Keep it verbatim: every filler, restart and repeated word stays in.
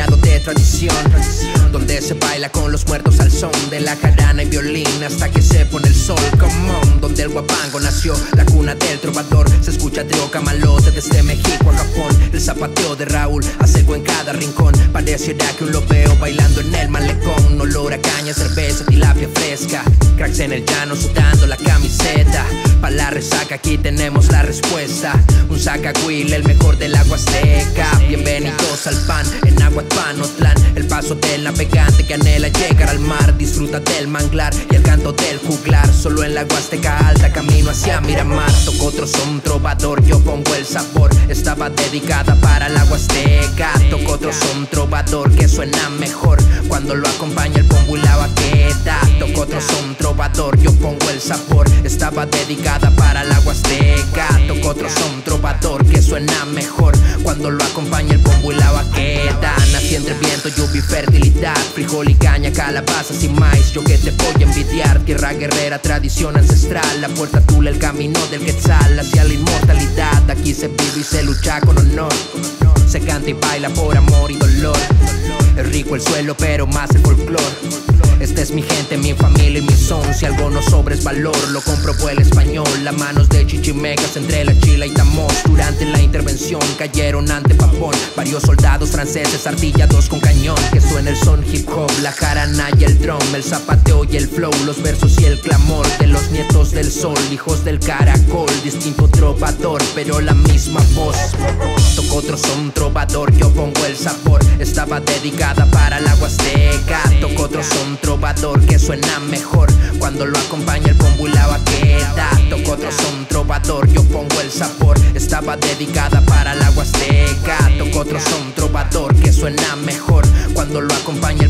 bañado de tradición, donde se baila con los muertos al son de la jarana y violín hasta que se pone el sol. Come on, donde el guapango nació, la cuna del trovador. Se escucha trio camalote desde México a Japón. El zapateo de Raúl hace eco en cada rincón. Pareciera que un lo veo bailando en el malecón. Olor a caña, cerveza, tilapia fresca. Cracks en el llano sudando la camiseta. Pa' la resaca aquí tenemos la respuesta. Un sacahuil, el mejor del agua azteca. Bienvenidos al pan, en Aguatpanotlán. El paso del navegante que anhela llegar al mar. Disfruta del manglar y el canto del juglar. Solo en la Huasteca Alta, camino hacia Miramar. Toco otro son trovador, yo pongo el sabor. Estaba dedicada para la Huasteca. Toco otro son trovador que suena mejor cuando lo acompaña el pombo y la baqueta. Toco otro son trovador, yo pongo el sabor. Estaba dedicada para la Huasteca. Toco otro son trovador que suena mejor cuando lo acompaña el pombo y la baqueta. Nací entre viento, lluvia y fertilidad. Frijol y caña, calabazas y maíz. Yo que te voy a envidiar. Tierra guerrera, tradición ancestral. La puerta tula, el camino del quetzal hacia la inmortalidad. Aquí se vive y se lucha con honor. Se canta y baila por amor y dolor. Es rico el suelo, pero más el folclor. Esta es mi gente, mi familia y mi son. Si algo no sobra es valor, lo comprobó el español. Las manos de chichimecas entre la chila y tamos. Durante la intervención cayeron ante Papón varios soldados franceses artillados con cañón. Que suena el son hip hop, la jarana y el drum, el zapateo y el flow, los versos y el clamor de los nietos del sol, hijos del caracol. Distinto trovador, pero la misma voz. Toco otro son trovador, yo pongo el sabor. Estaba dedicada para la Huasteca. Toco otro son trovador que suena mejor cuando lo acompaña el pombo y la baqueta. Toco otro son trovador, yo pongo el sabor. Estaba dedicada para la Huasteca. Toco otro son trovador que suena mejor cuando lo acompaña